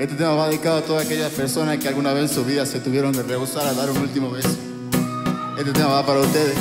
Este tema va dedicado a todas aquellas personas que alguna vez en su vida se tuvieron que rehusar a dar un último beso. Este tema va para ustedes.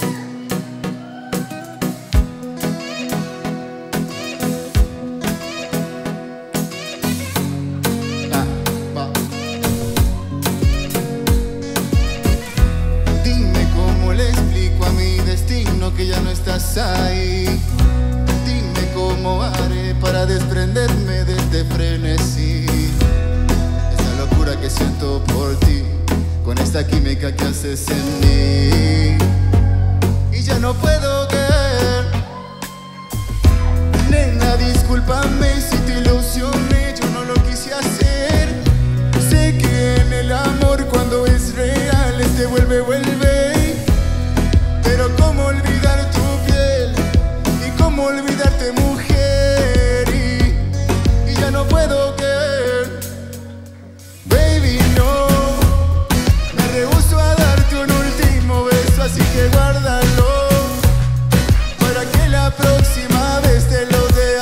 Dime cómo le explico a mi destino que ya no estás ahí. Dime cómo haré para desprenderme de este frenesí. Esta locura que siento por ti, con esta química que haces en mí. Y ya no puedo creer. Nena, discúlpame si te ilusioné, yo no lo quise hacer. Sé que en el amor cuando es real este vuelve. Pero cómo olvidar tu piel y cómo olvidarte, mujer. Y ya no puedo creer. Baby, no, me rehúso a darte un último beso, así que guárdalo para que la próxima vez te lo dé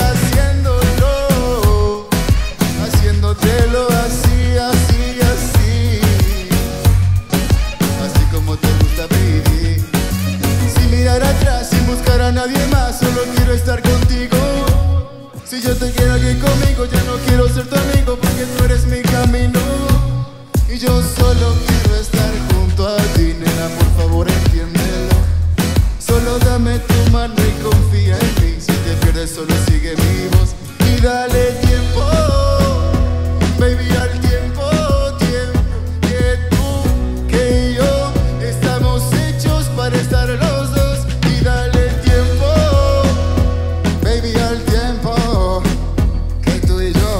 haciéndotelo así, así, así, así como te gusta, baby. Sin mirar atrás, sin buscar a nadie más, solo quiero estar contigo. Si yo te quiero aquí conmigo, ya no quiero ser tu amigo, porque tú eres mi camino. Y yo solo quiero estar junto a ti, nena, por favor entiéndelo. Solo dame tu mano y confía en mí. Si te pierdes solo sigue mi voz y dale tiempo, baby, al tiempo, que tú, que yo estamos hechos para estar los dos. Y dale tiempo, baby, al tiempo, que tú y yo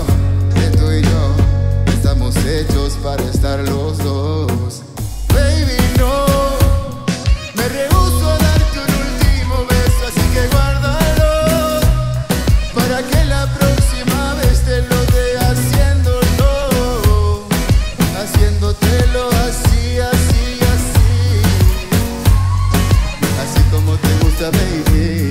estamos hechos para estar los dos. Baby, no, me rehúso a darte un último beso, así que guárdalo para que la próxima vez te lo dé haciéndotelo así, así, así, así como te gusta, baby.